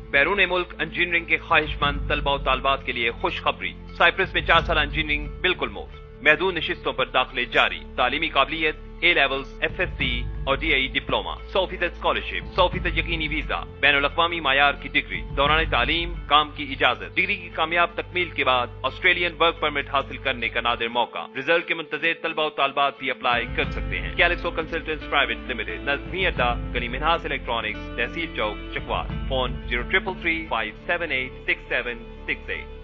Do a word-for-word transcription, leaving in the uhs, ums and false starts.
بیرون ملک انجینئرنگ کے خواہشمند طلبہ و طالبات کے لیے خوشخبری، سائپرس میں چار سال انجینئرنگ بالکل مفت، محدود نشستوں پر داخلے جاری، تعلیمی قابلیت A levels, F S C اور ڈی آئی ڈپلوما، سو فیصد اسکالرشپ، سو فیصد یقینی ویزا، بین الاقوامی معیار کی ڈگری، دوران تعلیم کام کی اجازت، ڈگری کی کامیاب تکمیل کے بعد آسٹریلین ورک پرمٹ حاصل کرنے کا نادر موقع، ریزلٹ کے منتظر طلبہ و طالبات بھی اپلائی کر سکتے ہیں۔ کیلکسو کنسلٹنٹس پرائیویٹ لمیٹڈ، نظمی اڈا، گلی منہاس الیکٹرانکس، تحصیل چوک، Chakwal, phone zero triple three five seven eight six seven six at.